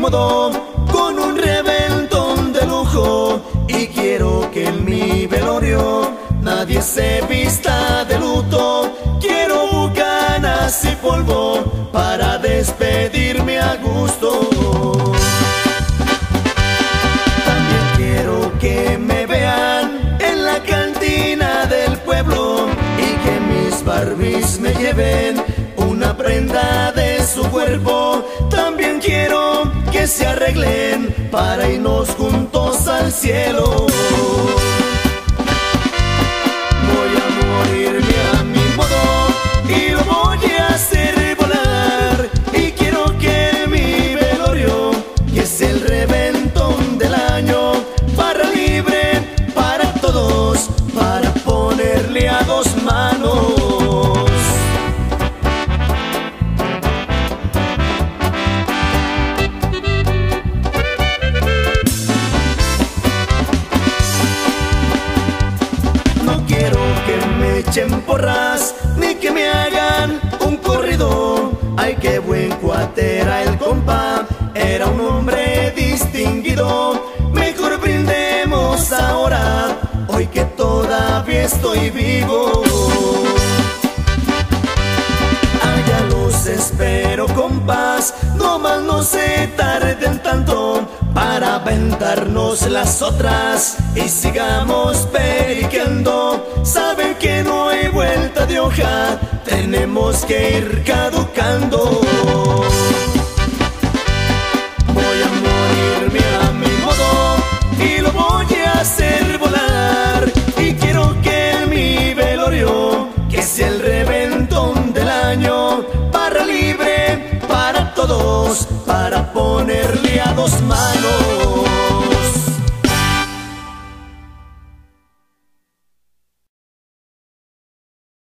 modo, con un reventón de lujo. Y quiero que en mi velorio nadie se vista de luto. Quiero bucanas y polvo para despedirme a gusto. También quiero que me vean en la cantina del pueblo y que mis Barbies me lleven una prenda de su cuerpo. También quiero que se arreglen para irnos juntos al cielo. Voy a morirme a mi modo y lo voy a hacer volar. Y quiero que mi velorio, que es el reventón del año, barra libre para todos, para ponerle a dos manos. Echen porras ni que me hagan un corrido. Ay, qué buen cuate era el compa, era un hombre distinguido. Mejor brindemos ahora, hoy que todavía estoy vivo. Allá los espero, compas, no más no se tarden tanto para aventarnos las otras y sigamos periqueando. Saben que no hay vuelta de hoja, tenemos que ir caducando. Voy a morirme a mi modo y lo voy a hacer volar. Y quiero que en mi velorio, que sea el reventón del año, barra libre para todos, para ponerle a dos manos.